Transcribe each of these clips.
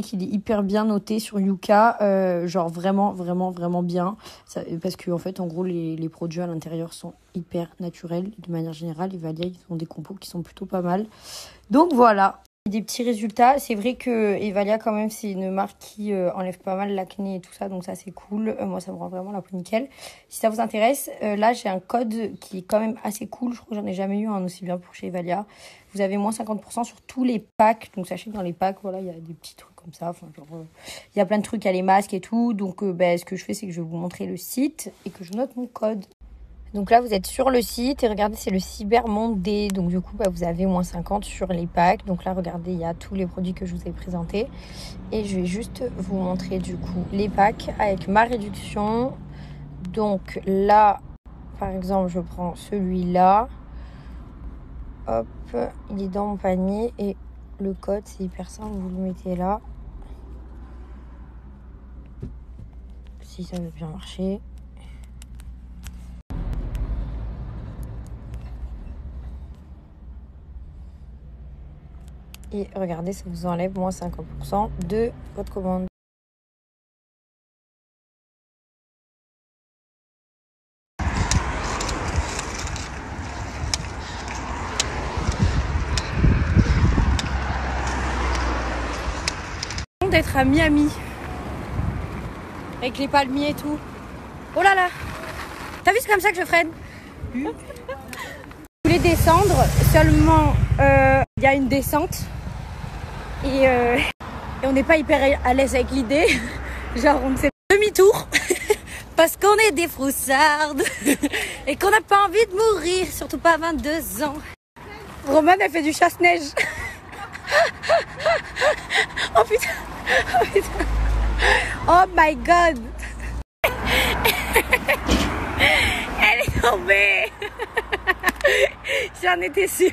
qu'il est hyper bien noté sur Yuka, genre vraiment, vraiment, vraiment bien. Ça, parce que en fait, en gros, les produits à l'intérieur sont hyper naturels. De manière générale, Evalia, ils ont des compos qui sont plutôt pas mal. Donc voilà. Des petits résultats. C'est vrai que Evalia, quand même, c'est une marque qui enlève pas mal l'acné et tout ça. Donc ça, c'est cool. Moi, ça me rend vraiment la peau nickel. Si ça vous intéresse, là, j'ai un code qui est quand même assez cool. Je crois que j'en ai jamais eu un aussi bien pour chez Evalia. Vous avez moins 50% sur tous les packs. Donc sachez que dans les packs, voilà, il y a des petits trucs comme ça. Enfin, genre, il y a plein de trucs, il y a les masques et tout. Donc ce que je fais, c'est que je vais vous montrer le site et que je note mon code. Donc là, vous êtes sur le site et regardez, c'est le Cybermonde D. Donc du coup, vous avez moins 50 sur les packs. Donc là, regardez, il y a tous les produits que je vous ai présentés. Et je vais juste vous montrer du coup les packs avec ma réduction. Donc là, par exemple, je prends celui-là. Hop, il est dans mon panier et le code, c'est hyper simple. Vous le mettez là. Si ça veut bien marcher. Et regardez, ça vous enlève moins 50% de votre commande. D'être à Miami avec les palmiers et tout. Oh là là, t'as vu, c'est comme ça que je freine. Je voulais descendre, seulement il y a une descente et on n'est pas hyper à l'aise avec l'idée. Genre on fait demi-tour parce qu'on est des froussardes et qu'on n'a pas envie de mourir, surtout pas à 22 ans. Romane, elle fait du chasse-neige. Oh putain. Oh putain. Oh my god. Elle est tombée. J'en étais sûre.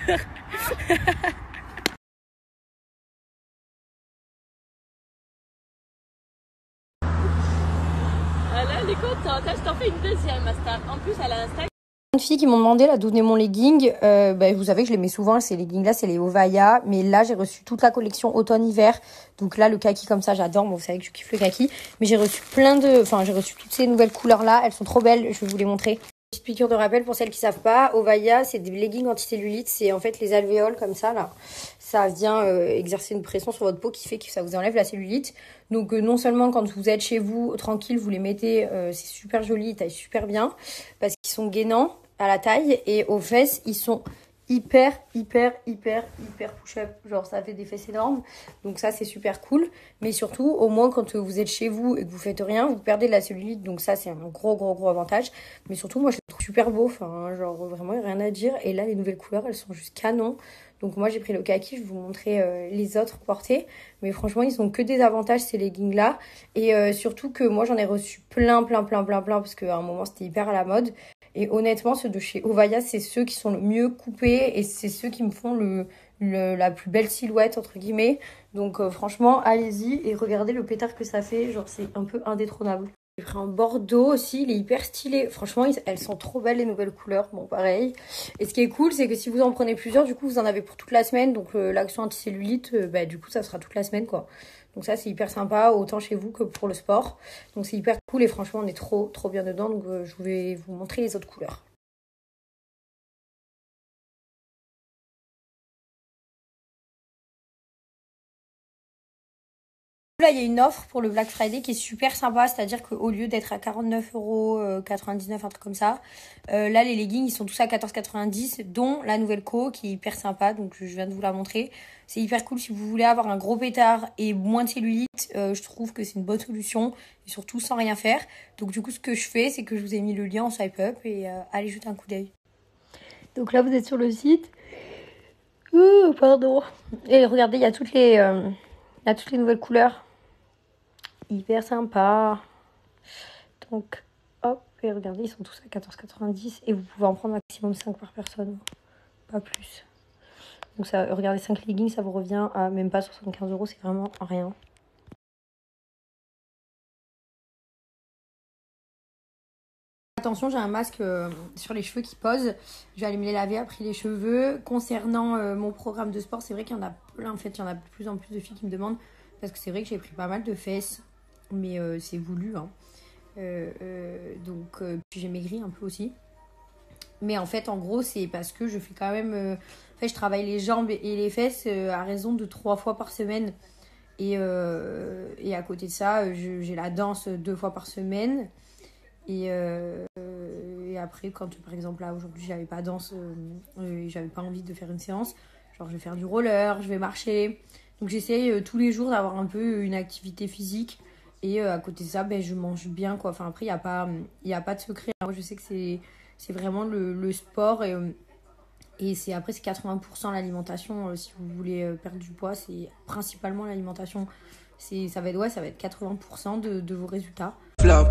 Elle est contente, je t'en fais une deuxième, Asta. En plus, elle a un style. Une fille qui m'ont demandé là d'où venait mon legging. Vous savez que je les mets souvent, ces leggings là, c'est les Ovaya. Mais là, j'ai reçu toute la collection automne-hiver. Donc là, le kaki comme ça, j'adore. Bon, vous savez que je kiffe le kaki. Mais j'ai reçu j'ai reçu toutes ces nouvelles couleurs là. Elles sont trop belles, je vais vous les montrer. Petite piqûre de rappel pour celles qui savent pas. Ovaya, c'est des leggings anti-cellulite. C'est en fait les alvéoles comme ça là. Ça vient exercer une pression sur votre peau qui fait que ça vous enlève la cellulite. Donc non seulement quand vous êtes chez vous tranquille, vous les mettez, c'est super joli, ils taillent super bien parce qu'ils sont gainants à la taille et aux fesses, ils sont hyper push-up. Genre ça fait des fesses énormes. Donc ça c'est super cool. Mais surtout, au moins quand vous êtes chez vous et que vous faites rien, vous perdez de la cellulite. Donc ça c'est un gros avantage. Mais surtout moi je les trouve super beaux. Enfin genre vraiment il n'y a rien à dire. Et là les nouvelles couleurs elles sont juste canon. Donc moi j'ai pris le kaki, je vais vous montrer les autres portés. Mais franchement ils ont que des avantages ces leggings là. Et surtout que moi j'en ai reçu plein parce qu'à un moment c'était hyper à la mode. Et honnêtement, ceux de chez Ovaya, c'est ceux qui sont le mieux coupés et c'est ceux qui me font la plus belle silhouette, entre guillemets. Donc franchement, allez-y et regardez le pétard que ça fait. Genre, c'est un peu indétrônable. J'ai pris un bordeaux aussi, il est hyper stylé. Franchement, elles sont trop belles les nouvelles couleurs. Bon, pareil. Et ce qui est cool, c'est que si vous en prenez plusieurs, du coup, vous en avez pour toute la semaine. Donc l'action anti-cellulite, du coup, ça sera toute la semaine, quoi. Donc ça, c'est hyper sympa, autant chez vous que pour le sport. Donc c'est hyper cool et franchement, on est trop bien dedans. Donc je vais vous montrer les autres couleurs. Là, il y a une offre pour le Black Friday qui est super sympa, c'est-à-dire qu'au lieu d'être à 49,99 €, un truc comme ça, là, les leggings, ils sont tous à 14,90 €, dont la nouvelle Co qui est hyper sympa, donc je viens de vous la montrer. C'est hyper cool si vous voulez avoir un gros pétard et moins de cellulite, je trouve que c'est une bonne solution, et surtout sans rien faire. Donc du coup, ce que je fais, c'est que je vous ai mis le lien en swipe up et allez jeter un coup d'œil. Donc là, vous êtes sur le site. Pardon. Et regardez, il y a toutes les nouvelles couleurs. Hyper sympa. Donc, hop, et regardez, ils sont tous à 14,90 € et vous pouvez en prendre maximum 5 par personne, pas plus. Donc ça, regardez, 5 leggings, ça vous revient à même pas 75 €, c'est vraiment rien. Attention, j'ai un masque sur les cheveux qui pose. Je vais aller me les laver après les cheveux. Concernant mon programme de sport, c'est vrai qu'il y en a plein. En fait, il y en a de plus en plus de filles qui me demandent parce que c'est vrai que j'ai pris pas mal de fesses, mais c'est voulu, hein. Donc puis j'ai maigri un peu aussi. Mais en fait, en gros, c'est parce que je fais quand même... en fait, je travaille les jambes et les fesses à raison de 3 fois par semaine. Et à côté de ça, j'ai la danse 2 fois par semaine. Et après, quand par exemple, là, aujourd'hui, j'avais pas danse, j'avais pas envie de faire une séance, genre, je vais faire du roller, je vais marcher. Donc, j'essaye tous les jours d'avoir un peu une activité physique. Et à côté de ça, ben, je mange bien, quoi. Enfin, après, il y a pas de secret. Moi, je sais que c'est vraiment le sport. Et après, c'est 80% l'alimentation. Si vous voulez perdre du poids, c'est principalement l'alimentation. Ça va être 80% de vos résultats. Flop.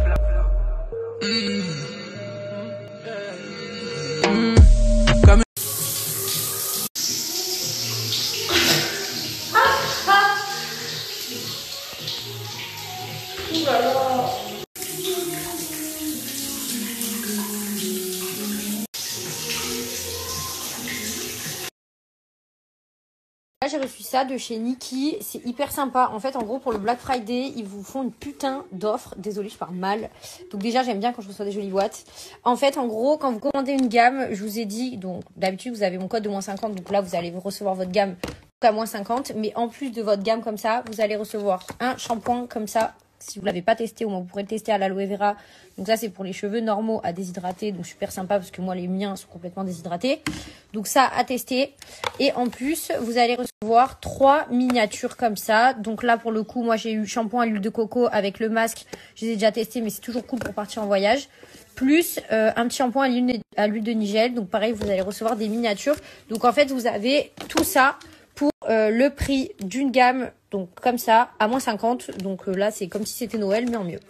Là, j'ai reçu ça de chez Nikki, c'est hyper sympa. En fait, en gros, pour le Black Friday, ils vous font une putain d'offre. Désolée, je parle mal. Donc déjà, j'aime bien quand je reçois des jolies boîtes. En fait, en gros, quand vous commandez une gamme, je vous ai dit, donc d'habitude, vous avez mon code de moins 50. Donc là, vous allez recevoir votre gamme à moins 50. Mais en plus de votre gamme comme ça, vous allez recevoir un shampoing comme ça. Si vous ne l'avez pas testé, au moins vous pourrez le tester à l'aloe vera. Donc ça, c'est pour les cheveux normaux à déshydrater. Donc super sympa parce que moi, les miens sont complètement déshydratés. Donc ça, à tester. Et en plus, vous allez recevoir 3 miniatures comme ça. Donc là, pour le coup, moi, j'ai eu shampoing à l'huile de coco avec le masque. Je les ai déjà testés, mais c'est toujours cool pour partir en voyage. Plus un petit shampoing à l'huile de Nigel. Donc pareil, vous allez recevoir des miniatures. Donc en fait, vous avez tout ça pour le prix d'une gamme, donc comme ça, à moins 50. Donc là, c'est comme si c'était Noël, mais en mieux.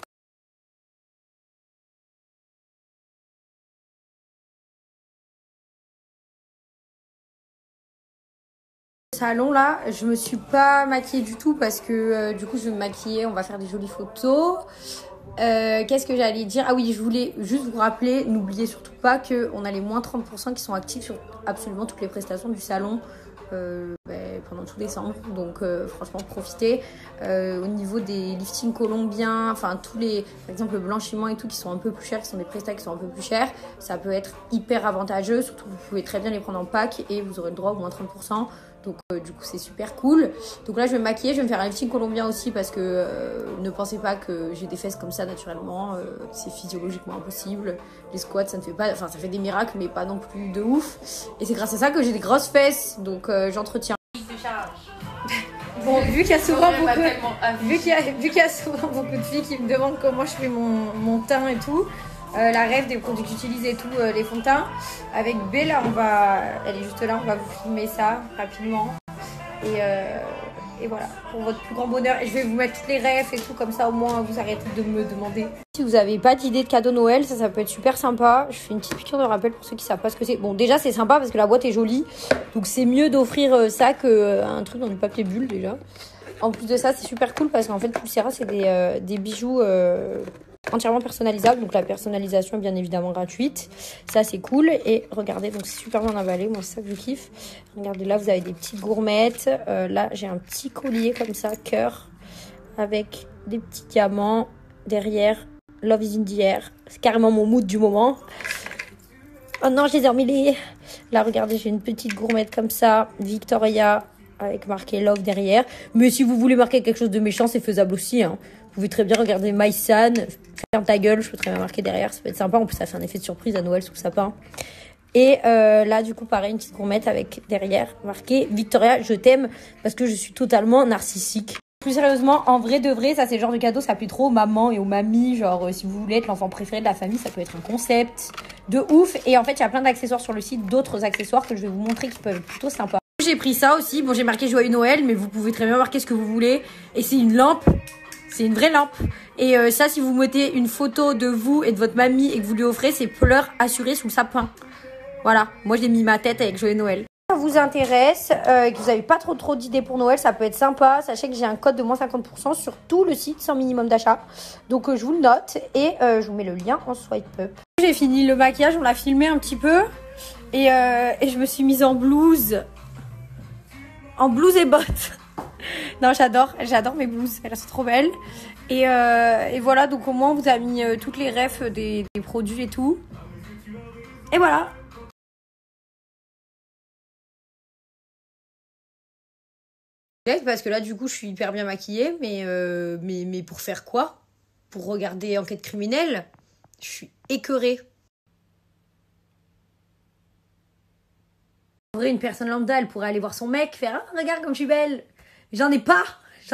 Salon là, je me suis pas maquillée du tout parce que du coup je vais me maquiller, on va faire des jolies photos. Qu'est-ce que j'allais dire? Ah oui, je voulais juste vous rappeler, n'oubliez surtout pas qu'on a les moins 30% qui sont actifs sur absolument toutes les prestations du salon pendant tout décembre. Donc franchement profitez. Au niveau des liftings colombiens, enfin tous les, par exemple le blanchiment et tout qui sont un peu plus chers, qui sont des prestations qui sont un peu plus chers, ça peut être hyper avantageux. Surtout vous pouvez très bien les prendre en pack et vous aurez le droit au moins 30%. Donc du coup c'est super cool. Donc là je vais me maquiller, je vais me faire un lifting colombien aussi parce que ne pensez pas que j'ai des fesses comme ça naturellement, c'est physiologiquement impossible. Les squats ça ne fait pas, enfin ça fait des miracles mais pas non plus de ouf. Et c'est grâce à ça que j'ai des grosses fesses, donc j'entretiens. Bon, vu qu'il y a souvent beaucoup de filles qui me demandent comment je fais mon teint et tout, la rêve des produits que j'utilise et tout, les fonds de teint. Avec Bella, elle est juste là, on va vous filmer ça rapidement. Et voilà, pour votre plus grand bonheur. Et je vais vous mettre toutes les rêves et tout, comme ça au moins vous arrêtez de me demander. Si vous n'avez pas d'idée de cadeau Noël, ça peut être super sympa. Je fais une petite piqûre de rappel pour ceux qui savent pas ce que c'est. Bon, déjà c'est sympa parce que la boîte est jolie, donc c'est mieux d'offrir ça qu'un truc dans du papier bulle déjà. En plus de ça, c'est super cool parce qu'en fait, Pulsera, c'est des bijoux entièrement personnalisables. Donc la personnalisation est bien évidemment gratuite. Ça, c'est cool. Et regardez, donc c'est super bien emballé. Moi, c'est ça que je kiffe. Regardez, là, vous avez des petites gourmettes. Là, j'ai un petit collier comme ça, cœur, avec des petits diamants derrière. Love is in the air. C'est carrément mon mood du moment. Oh non, je les ai emmêlés. Là, regardez, j'ai une petite gourmette comme ça. Victoria, avec marqué Love derrière. Mais si vous voulez marquer quelque chose de méchant, c'est faisable aussi. Hein. Vous pouvez très bien regarder Maïsan, ferme ta gueule, je peux très bien marquer derrière. Ça peut être sympa. En plus, ça fait un effet de surprise à Noël sous le sapin. Et là, du coup, pareil, une petite gourmette avec derrière marqué Victoria, je t'aime parce que je suis totalement narcissique. Plus sérieusement, en vrai de vrai, ça c'est le genre de cadeau, ça plaît trop aux mamans et aux mamies. Genre, si vous voulez être l'enfant préféré de la famille, ça peut être un concept de ouf. Et en fait, il y a plein d'accessoires sur le site, d'autres accessoires que je vais vous montrer qui peuvent être plutôt sympas. J'ai pris ça aussi. Bon, j'ai marqué Joyeux Noël, mais vous pouvez très bien marquer ce que vous voulez. Et c'est une lampe. C'est une vraie lampe. Et ça, si vous mettez une photo de vous et de votre mamie et que vous lui offrez, c'est pleurs assurées sous le sapin. Voilà. Moi, j'ai mis ma tête avec Joyeux Noël. Si ça vous intéresse et que vous n'avez pas trop d'idées pour Noël, ça peut être sympa. Sachez que j'ai un code de moins 50% sur tout le site sans minimum d'achat. Donc, je vous le note et je vous mets le lien en swipe up. J'ai fini le maquillage. On l'a filmé un petit peu. Et je me suis mise en blouse. En blouse et bottes. Non, j'adore mes blouses, elles sont trop belles. Et voilà, donc au moins on vous a mis toutes les refs des produits et tout. Et voilà. Parce que là, du coup, je suis hyper bien maquillée, mais pour faire quoi? Pour regarder Enquête criminelle? Je suis écœurée. En vrai, une personne lambda, elle pourrait aller voir son mec, faire ah, regarde comme je suis belle. J'en ai pas.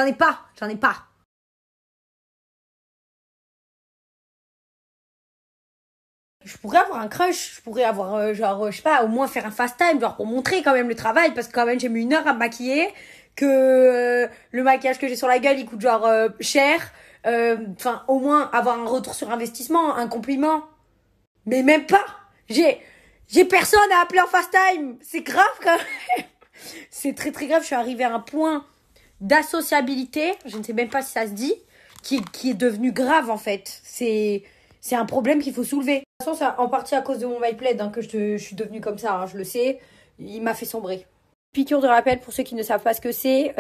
Je pourrais avoir un crush, je pourrais avoir, je sais pas, au moins faire un fast time, genre pour montrer quand même le travail, parce que quand même j'ai mis 1 heure à me maquiller, que le maquillage que j'ai sur la gueule, il coûte genre cher. Enfin, au moins avoir un retour sur investissement, un compliment. Mais même pas. J'ai personne à appeler en fast time. C'est grave quand même. C'est très très grave. Je suis arrivée à un point d'associabilité, je ne sais même pas si ça se dit, qui est devenu grave en fait. C'est un problème qu'il faut soulever. De toute façon, c'est en partie à cause de mon MyPled que je suis devenue comme ça, hein, je le sais. Il m'a fait sombrer. Piqûre de rappel pour ceux qui ne savent pas ce que c'est.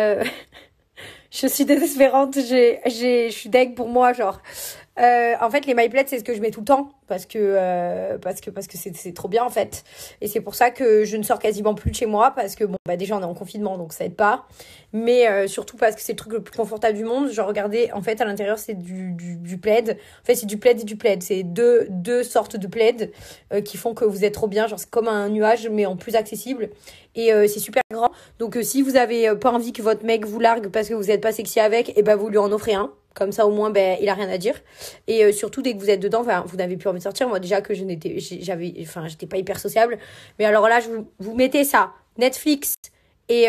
Je suis désespérante, je suis deg pour moi, genre. En fait, les MyPled, c'est ce que je mets tout le temps parce que c'est trop bien en fait. Et c'est pour ça que je ne sors quasiment plus de chez moi parce que bon, bah déjà on est en confinement donc ça aide pas. Mais surtout parce que c'est le truc le plus confortable du monde. Je regardais, en fait, à l'intérieur c'est du plaid. En fait, c'est du plaid et du plaid. C'est deux sortes de plaid qui font que vous êtes trop bien. Genre c'est comme un nuage mais en plus accessible. Et c'est super grand. Donc si vous avez pas envie que votre mec vous largue parce que vous n'êtes pas sexy avec, et ben vous lui en offrez un. Comme ça, au moins, ben, il a rien à dire. Et surtout, dès que vous êtes dedans, vous n'avez plus envie de sortir. Moi, déjà que j'étais pas hyper sociable. Mais alors là, vous mettez ça, Netflix, et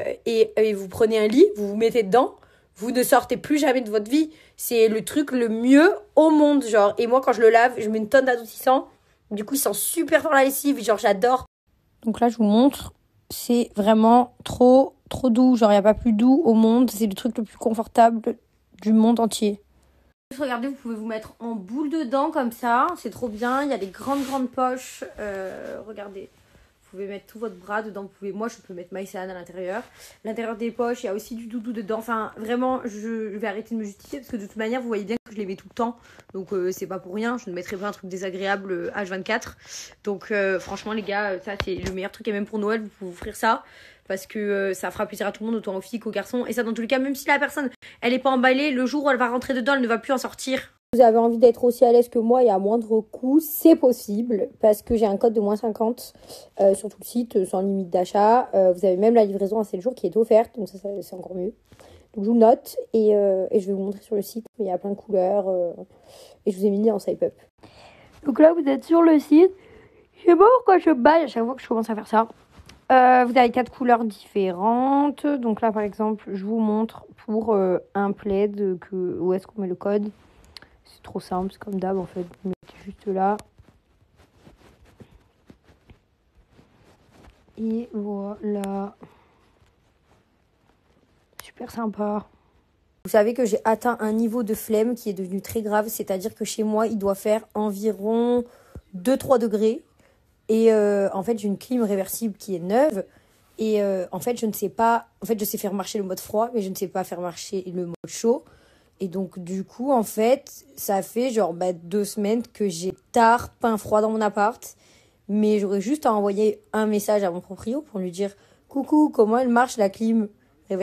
vous prenez un lit, vous vous mettez dedans. Vous ne sortez plus jamais de votre vie. C'est le truc le mieux au monde, genre. Et moi, quand je le lave, je mets une tonne d'adoucissant. Du coup, il sent super fort la lessive. Genre, j'adore. Donc là, je vous montre. C'est vraiment trop, trop doux. Genre, il n'y a pas plus doux au monde. C'est le truc le plus confortable du monde entier. Regardez, vous pouvez vous mettre en boule dedans comme ça, c'est trop bien. Il y a des grandes poches. Regardez, vous pouvez mettre tout votre bras dedans. Moi, je peux mettre Maïsan à l'intérieur. L'intérieur des poches, il y a aussi du doudou dedans. Enfin, vraiment, je vais arrêter de me justifier parce que de toute manière, vous voyez bien que je les mets tout le temps. Donc, c'est pas pour rien. Je ne mettrai pas un truc désagréable H24. Donc, franchement, les gars, ça, c'est le meilleur truc. Et même pour Noël, vous pouvez offrir ça. Parce que ça fera plaisir à tout le monde, autant aux filles qu'aux garçons. Et ça, dans tous les cas, même si la personne, elle est pas emballée, le jour où elle va rentrer dedans, elle ne va plus en sortir. Vous avez envie d'être aussi à l'aise que moi et à moindre coût, c'est possible. Parce que j'ai un code de moins 50 sur tout le site, sans limite d'achat. Vous avez même la livraison à 7 jours qui est offerte. Donc ça c'est encore mieux. Donc je vous note et je vais vous montrer sur le site. Mais il y a plein de couleurs. Et je vous ai mis en swipe up. Donc là, vous êtes sur le site. Je sais pas pourquoi je baille à chaque fois que je commence à faire ça. Vous avez 4 couleurs différentes. Donc là, par exemple, je vous montre pour un plaid où est-ce qu'on met le code. C'est trop simple, c'est comme d'hab en fait. Vous mettez juste là. Et voilà. Super sympa. Vous savez que j'ai atteint un niveau de flemme qui est devenu très grave. C'est-à-dire que chez moi, il doit faire environ 2-3 degrés. Et en fait, j'ai une clim réversible qui est neuve. Et en fait, je ne sais pas... En fait, je sais faire marcher le mode froid, mais je ne sais pas faire marcher le mode chaud. Et donc, du coup, en fait, ça fait genre 2 semaines que j'ai tard pain froid dans mon appart. Mais j'aurais juste à envoyer un message à mon proprio pour lui dire « Coucou, comment elle marche la clim réversible ?»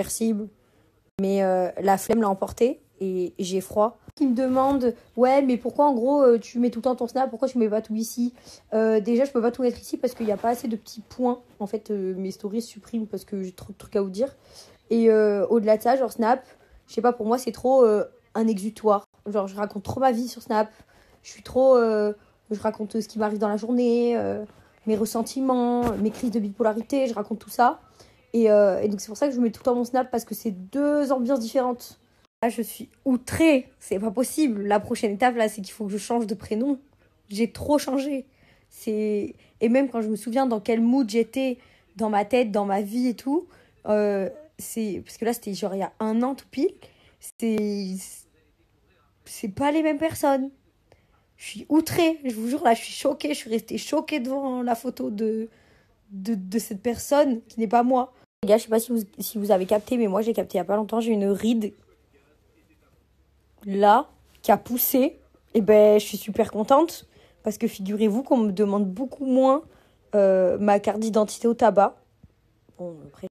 Mais la flemme l'a emporté et j'ai froid. Qui me demande ouais mais pourquoi en gros tu mets tout le temps ton snap, pourquoi tu mets pas tout ici? Déjà je peux pas tout mettre ici parce qu'il n'y a pas assez de petits points. En fait mes stories se suppriment parce que j'ai trop de trucs à vous dire. Et au-delà de ça, genre snap, je sais pas, pour moi c'est trop un exutoire. Genre je raconte trop ma vie sur snap. Je suis trop je raconte ce qui m'arrive dans la journée, mes ressentiments, mes crises de bipolarité, je raconte tout ça. Et donc c'est pour ça que je mets tout le temps mon snap parce que c'est 2 ambiances différentes. Là, je suis outrée, c'est pas possible. La prochaine étape, là, c'est qu'il faut que je change de prénom. J'ai trop changé. Et même quand je me souviens dans quel mood j'étais dans ma tête, dans ma vie et tout, parce que là, c'était genre il y a 1 an tout pile, c'est pas les mêmes personnes. Je suis outrée, je vous jure, là, je suis choquée. Je suis restée choquée devant la photo de cette personne qui n'est pas moi. Les gars, je sais pas si vous avez capté, mais moi j'ai capté il y a pas longtemps, j'ai une ride là qui a poussé. Et ben je suis super contente parce que figurez-vous qu'on me demande beaucoup moins ma carte d'identité au tabac. Bon, après